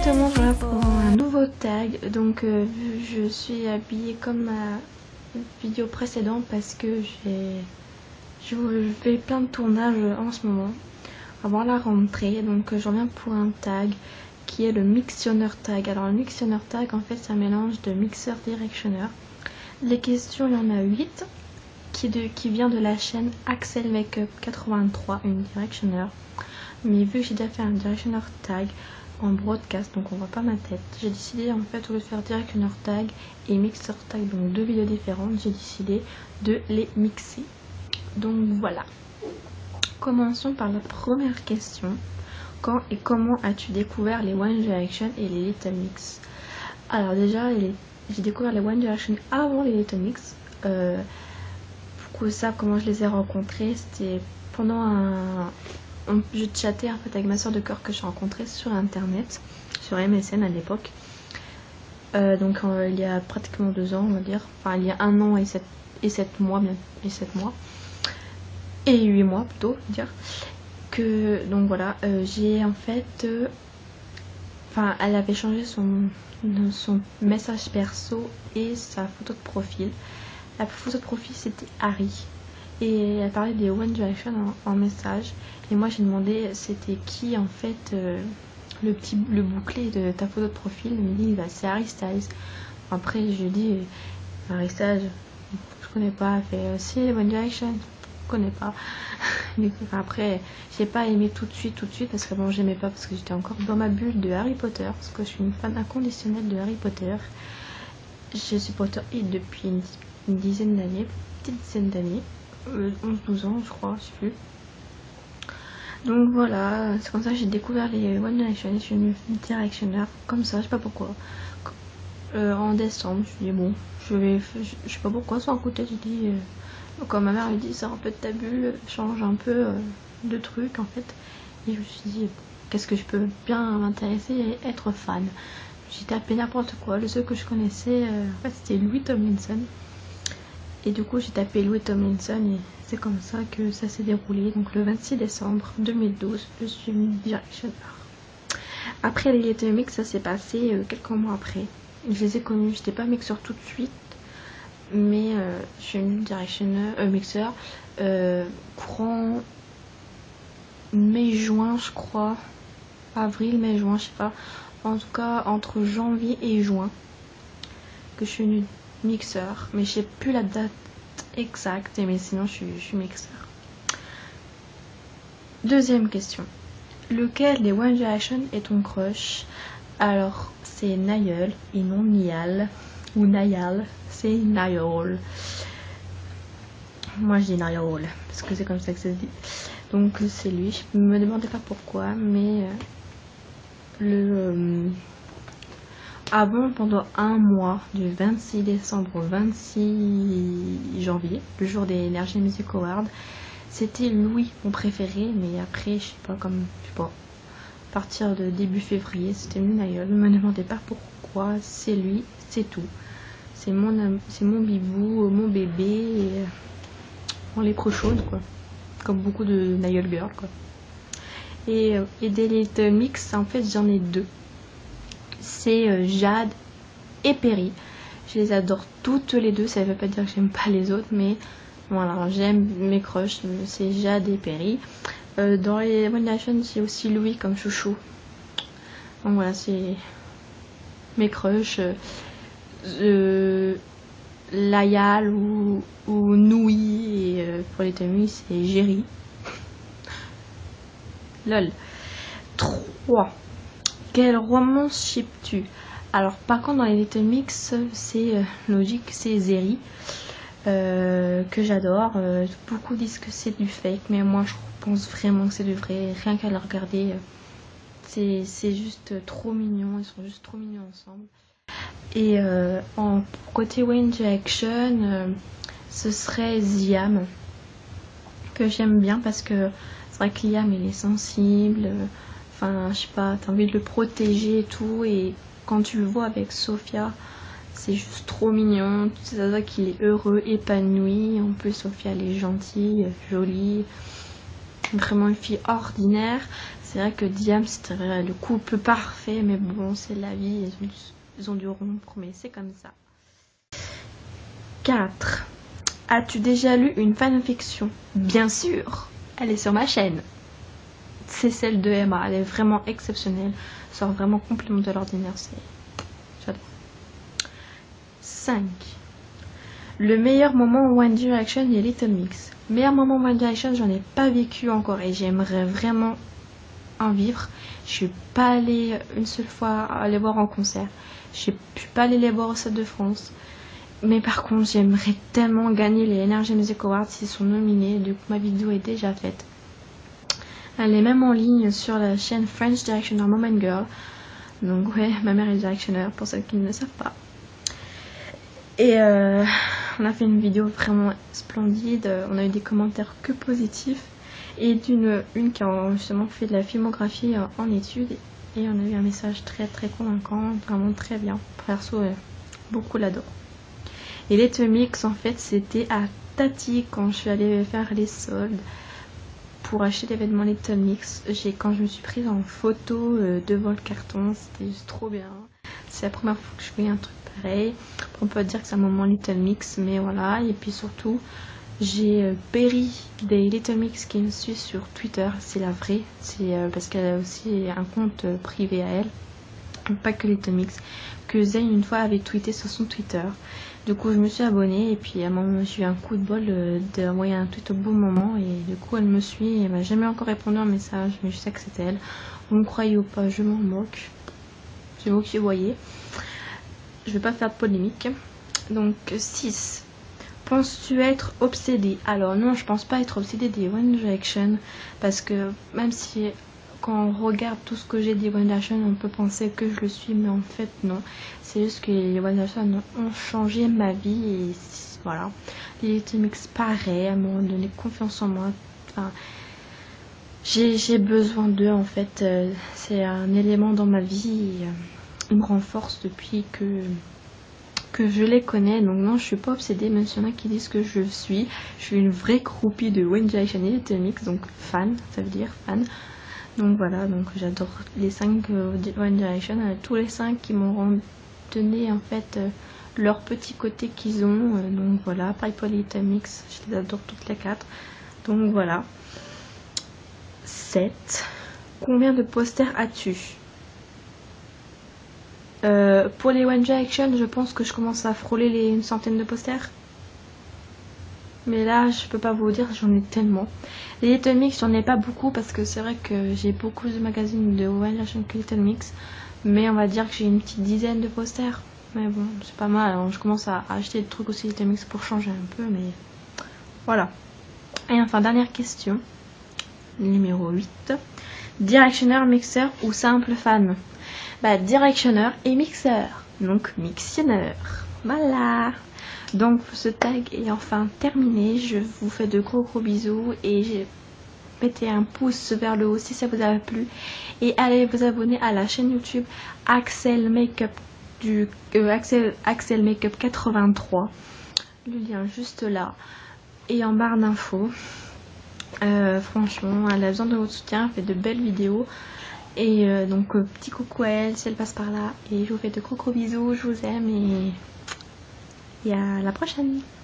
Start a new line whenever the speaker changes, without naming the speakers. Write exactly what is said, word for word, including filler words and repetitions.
tout le monde, voilà pour un nouveau tag. Donc euh, je suis habillée comme ma vidéo précédente parce que j'ai je fais plein de tournages en ce moment avant la rentrée. Donc euh, je reviens pour un tag qui est le Mixioner tag. Alors le Mixioner tag, en fait, c'est un mélange de mixeur directioner. Les questions, il y en a huit qui, de, qui vient de la chaîne Axel Makeup quatre-vingt-trois, une directioner. Mais vu que j'ai déjà fait un directioner tag en broadcast, donc on voit pas ma tête, j'ai décidé en fait, au lieu de faire directioner tag et mixer tag, donc deux vidéos différentes, j'ai décidé de les mixer. Donc voilà. Commençons par la première question. Quand et comment as-tu découvert les One Direction et les Little Mix? Alors déjà, j'ai découvert les One Direction avant les Little Mix. Euh, pour ça, comment je les ai rencontrés, c'était pendant un... Je chattais en fait avec ma soeur de cœur que j'ai rencontrée sur internet, sur M S N à l'époque. Euh, donc euh, il y a pratiquement deux ans, on va dire. Enfin, il y a un an et sept, et sept mois, bien, et sept mois. Et huit mois plutôt, dire. Que, donc voilà, euh, j'ai en fait... Euh, enfin, elle avait changé son, son message perso et sa photo de profil. La photo de profil, c'était Harry. Et elle parlait des One Direction en, en message. Et moi j'ai demandé c'était qui en fait euh, le petit le bouclé de ta photo de profil. Elle me dit bah, c'est Harry Styles. Après je dis Harry Styles, je connais pas. Elle fait si les One Direction, je connais pas. Enfin, après j'ai pas aimé tout de suite tout de suite parce que bon j'aimais pas parce que j'étais encore dans ma bulle de Harry Potter, parce que je suis une fan inconditionnelle de Harry Potter. Je suis Potterhead depuis une, une dizaine d'années, petite dizaine d'années. onze douze ans je crois, je sais plus. Donc voilà, c'est comme ça que j'ai découvert les One Direction. Je suis une directioner comme ça, je sais pas pourquoi. Euh, en décembre, je me suis dit bon, je vais, je, je sais pas pourquoi, sans écouter, j'ai dit, euh, quand ma mère me dit sors un peu de ta bulle, change un peu euh, de trucs en fait. Et je me suis dit qu'est-ce que je peux bien m'intéresser et être fan. J'ai tapé n'importe quoi, le seul que je connaissais, euh, en fait c'était Louis Tomlinson. Et du coup j'ai tapé Louis Tomlinson et c'est comme ça que ça s'est déroulé. Donc le vingt-six décembre deux mille douze, je suis directioner. Après les Little Mix, ça s'est passé euh, quelques mois après. Je les ai connus, j'étais pas mixeur tout de suite, mais euh, je suis une directioner, euh, mixeur euh, courant mai-juin je crois, avril, mai-juin, je sais pas. En tout cas entre janvier et juin que je suis une mixeur, mais je sais plus la date exacte, mais sinon je suis, je suis mixeur. Deuxième question. Lequel des One Direction est ton crush? Alors c'est Niall et non Niall ou Niall, c'est Niall. Moi je dis Niall parce que c'est comme ça que ça se dit. Donc c'est lui. Je me demandais pas pourquoi, mais euh, le euh, avant, pendant un mois, du vingt-six décembre au vingt-six janvier, le jour des Energy Music Awards, c'était Louis mon préféré, mais après, je sais pas, comme, je sais pas, à partir de début février, c'était Niall. Ne me demandez pas pourquoi, c'est lui, c'est tout. C'est mon, c'est mon bibou, mon bébé, et on les pro chaude, quoi. Comme beaucoup de Niall Girl, quoi. Et, et des Little Mix, en fait, j'en ai deux. C'est euh, Jade et Perry. Je les adore toutes les deux. Ça veut pas dire que j'aime pas les autres, mais voilà, j'aime mes crushs. C'est Jade et Perry. Euh, dans les One Direction, j'ai aussi Louis comme chouchou. Donc voilà, c'est mes crushs. Euh, Layal ou, ou Noui. Et euh, pour les Tommy, c'est Jerry. Lol. trois. Quel romance ship-tu? Alors par contre dans les Little Mix, c'est euh, logique, c'est Zeri euh, que j'adore. Euh, beaucoup disent que c'est du fake, mais moi je pense vraiment que c'est du vrai. Rien qu'à le regarder, euh, c'est juste trop mignon. Ils sont juste trop mignons ensemble. Et euh, en côté One Direction, euh, ce serait Ziam que j'aime bien parce que c'est vrai que Liam il est sensible. Euh, Enfin, je sais pas, t'as envie de le protéger et tout, et quand tu le vois avec Sophia, c'est juste trop mignon. Tu sais qu'il est heureux, épanoui. En plus, Sophia, elle est gentille, jolie, vraiment une fille ordinaire. C'est vrai que Diam c'était le couple parfait, mais bon, c'est la vie, ils ont, dû, ils ont dû rompre, mais c'est comme ça. quatre. As-tu déjà lu une fanfiction? Bien sûr, elle est sur ma chaîne. C'est celle de Emma, elle est vraiment exceptionnelle, sort vraiment complètement de l'ordinaire, c'est... j'adore. cinq. Le meilleur moment One Direction et Little Mix. Meilleur moment One Direction, j'en ai pas vécu encore et j'aimerais vraiment en vivre. Je suis pas allée une seule fois les voir en concert. Je suis pas allée les voir au Stade de France. Mais par contre, j'aimerais tellement gagner les Energy Music Awards s'ils sont nominés. Du coup, ma vidéo est déjà faite. Elle est même en ligne sur la chaîne French Directioner Moment Girl. Donc ouais, ma mère est directionneur pour ceux qui ne le savent pas. Et euh, on a fait une vidéo vraiment splendide. On a eu des commentaires que positifs. Et d'une une qui a justement fait de la filmographie en études. Et on a eu un message très très convaincant, vraiment très bien. Perso, euh, beaucoup l'adorent. Et Little Mix, en fait, c'était à Tati quand je suis allée faire les soldes pour acheter l'événement Little Mix. J'ai, quand je me suis prise en photo euh, devant le carton, c'était juste trop bien. C'est la première fois que je fais un truc pareil. On peut dire que c'est un moment Little Mix, mais voilà. Et puis surtout, j'ai euh, Berry des Little Mix qui me suit sur Twitter. C'est la vraie, c'est euh, parce qu'elle a aussi un compte euh, privé à elle, pas que Little Mix, que Zayn une fois avait tweeté sur son Twitter. Du coup, je me suis abonnée et puis à un moment, j'ai eu un coup de bol euh, d'envoyer un tweet au bon moment et du coup, elle me suit et elle m'a jamais encore répondu à un message, mais je sais que c'était elle. Vous me croyez ou pas, je m'en moque. C'est vous qui voyez. Je vais pas faire de polémique. Donc, six. Penses-tu être obsédée? Alors non, je pense pas être obsédée des One Direction parce que même si quand on regarde tout ce que j'ai des One Direction, on peut penser que je le suis, mais en fait non. C'est juste que les One Direction ont changé ma vie et voilà. Les Little Mix pareil, elles m'ont donné confiance en moi. Enfin, j'ai besoin d'eux en fait. Euh, c'est un élément dans ma vie. Et, euh, ils me renforcent depuis que que je les connais, donc non, je suis pas obsédée, même s'il y en a qui disent que je suis. Je suis une vraie groupie de One Direction et Little Mix, donc fan, ça veut dire fan. Donc voilà, donc j'adore les cinq euh, One Direction, euh, tous les cinq qui m'ont donné en fait euh, leur petit côté qu'ils ont. Euh, donc voilà, pareil pour les Little Mix, je les adore toutes les quatre. Donc voilà. sept. Combien de posters as-tu? Euh, pour les One Direction, je pense que je commence à frôler les une centaine de posters. Mais là, je peux pas vous dire, j'en ai tellement. Les Little Mix, j'en ai pas beaucoup parce que c'est vrai que j'ai beaucoup de magazines de One Direction que Little Mix. Mais on va dire que j'ai une petite dizaine de posters. Mais bon, c'est pas mal. Alors, je commence à acheter des trucs aussi Little Mix pour changer un peu, mais voilà. Et enfin, dernière question. Numéro huit. Directionneur, mixeur ou simple fan? Bah, directionneur et mixeur, donc mixtionneur. Voilà. Donc ce tag est enfin terminé. Je vous fais de gros gros bisous et mettez un pouce vers le haut si ça vous a plu et allez vous abonner à la chaîne YouTube Axel Makeup du euh, Axel, Axel Makeup quatre-vingt-trois. Le lien juste là et en barre d'infos. Euh, franchement, elle a besoin de votre soutien. Elle fait de belles vidéos. Et euh, donc euh, petit coucou à elle si elle passe par là et je vous fais de gros gros bisous, je vous aime et, et à la prochaine.